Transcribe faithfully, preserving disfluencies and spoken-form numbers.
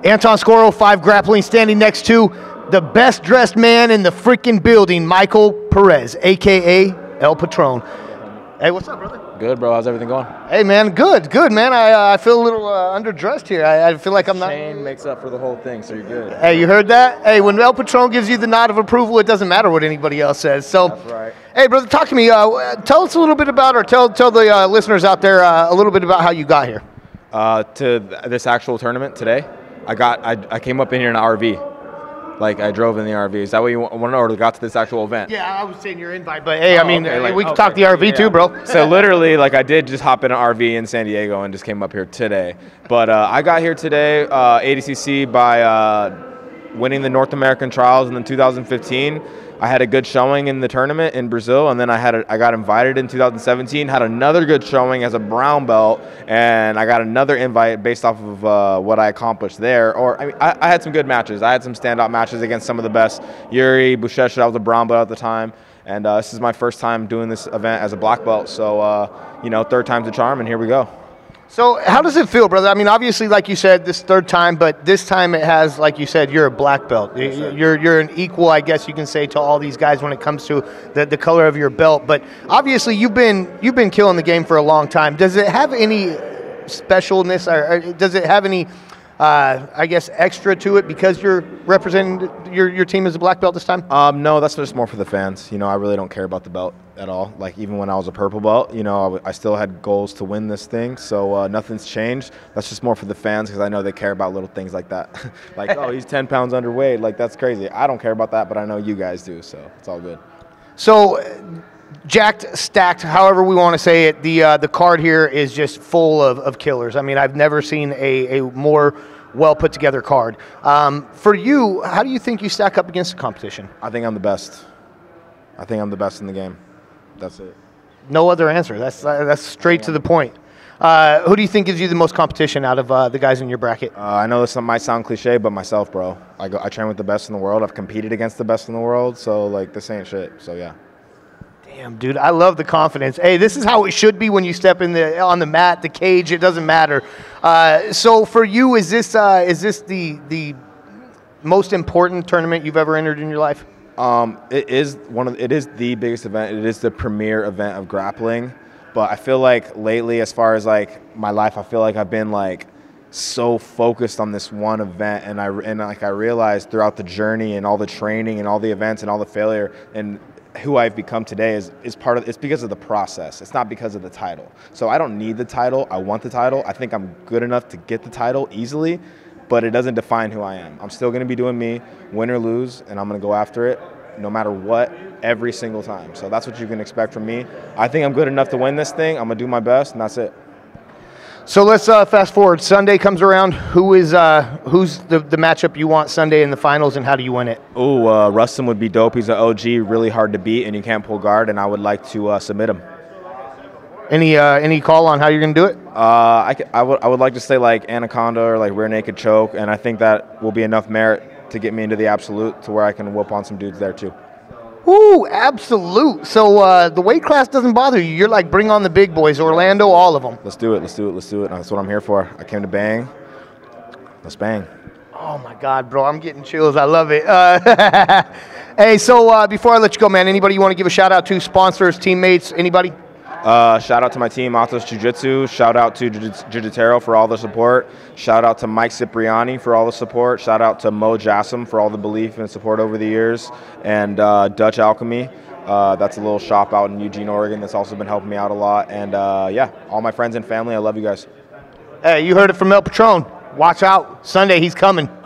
Anton Scoro, FiveGrappling, standing next to the best dressed man in the freaking building, Michael Perez, A K A El Patron. Hey, what's up, brother? Good, bro. How's everything going? Hey, man, good, good, man. I uh, I feel a little uh, underdressed here. I, I feel like I'm not. Chain makes up for the whole thing, so you're good. Hey, you heard that? Hey, when El Patron gives you the nod of approval, it doesn't matter what anybody else says. So, that's right. Hey, brother, talk to me. Uh, tell us a little bit about, or tell tell the uh, listeners out there uh, a little bit about how you got here. Uh, to th this actual tournament today, I got I, I came up in here in an R V. Like, I drove in the R V. Is that what you want to know, or got to this actual event? Yeah, I was saying your invite, but hey, oh, I mean, okay, like, we can okay. talk the R V yeah. too, bro. So literally, like, I did just hop in an R V in San Diego and just came up here today. But uh, I got here today, uh, A D C C, by uh, winning the North American Trials in two thousand fifteen. I had a good showing in the tournament in Brazil, and then I had a, I got invited in two thousand seventeen, had another good showing as a brown belt, and I got another invite based off of uh, what I accomplished there. Or I mean, I, I had some good matches. I had some standout matches against some of the best. Yuri Buchecha, I was a brown belt at the time, and uh, this is my first time doing this event as a black belt. So, uh, you know, third time's a charm, and here we go. So how does it feel, brother? I mean, obviously, like you said, this third time, but this time it has, like you said, you're a black belt. Yes, you're you're an equal, I guess you can say, to all these guys when it comes to the, the color of your belt. But obviously, you've been you've been killing the game for a long time. Does it have any specialness, or, or does it have any, uh, I guess, extra to it because you're representing your your team as a black belt this time? Um, no, that's just more for the fans. You know, I really don't care about the belt at all. Like, even when I was a purple belt, you know, I, I still had goals to win this thing, so uh, nothing's changed. That's just more for the fans because I know they care about little things like that. Like, oh, he's ten pounds underweight. Like, that's crazy. I don't care about that, but I know you guys do, so it's all good. So, jacked, stacked, however we want to say it, the uh, the card here is just full of, of killers. I mean, I've never seen a, a more well put together card. Um, for you, how do you think you stack up against the competition? I think I'm the best. I think I'm the best in the game. That's it. No other answer. That's uh, that's straight to the point. Uh, who do you think gives you the most competition out of uh, the guys in your bracket? Uh, I know this might sound cliche, but myself, bro. I go. I train with the best in the world. I've competed against the best in the world. So, like, this ain't shit. So, yeah. Damn, dude, I love the confidence. Hey, this is how it should be when you step in the on the mat, the cage. It doesn't matter. Uh, so, for you, is this uh, is this the the most important tournament you've ever entered in your life? Um, it is one of it is the biggest event. It is the premier event of grappling. But I feel like lately, as far as like my life, I feel like I've been like so focused on this one event, and I and like I realized throughout the journey and all the training and all the events and all the failure and who I've become today is is part of it's because of the process. It's not because of the title. So I don't need the title. I want the title. I think I'm good enough to get the title easily, but it doesn't define who I am. I'm still going to be doing me, win or lose, and I'm going to go after it no matter what, every single time. So that's what you can expect from me. I think I'm good enough to win this thing. I'm going to do my best, and that's it. So let's uh, fast forward. Sunday comes around. Who is uh, who's the, the matchup you want Sunday in the finals, and how do you win it? Ooh, uh, Rustin would be dope. He's an O G, really hard to beat, and you can't pull guard, and I would like to uh, submit him. Any uh, any call on how you're going to do it? Uh, I, I, would, I would like to say like Anaconda or like rear naked choke, and I think that will be enough merit to get me into the absolute to where I can whoop on some dudes there too. Ooh, absolute. So uh, the weight class doesn't bother you. You're like, bring on the big boys, Orlando, all of them. Let's do it. Let's do it. Let's do it. That's what I'm here for. I came to bang. Let's bang. Oh, my God, bro. I'm getting chills. I love it. Uh, hey, so uh, before I let you go, man, anybody you want to give a shout-out to? Sponsors, teammates, anybody? Uh, shout out to my team, A T O S Jiu-Jitsu. Shout out to Jiu-Jitero for all the support. Shout out to Mike Cipriani for all the support. Shout out to Mo Jassam for all the belief and support over the years. And uh, Dutch Alchemy. Uh, that's a little shop out in Eugene, Oregon that's also been helping me out a lot. And uh, yeah, all my friends and family, I love you guys. Hey, you heard it from El Patron. Watch out. Sunday, he's coming.